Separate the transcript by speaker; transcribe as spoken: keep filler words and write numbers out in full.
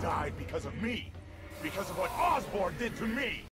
Speaker 1: died because of me. Because of what Osborn did to me.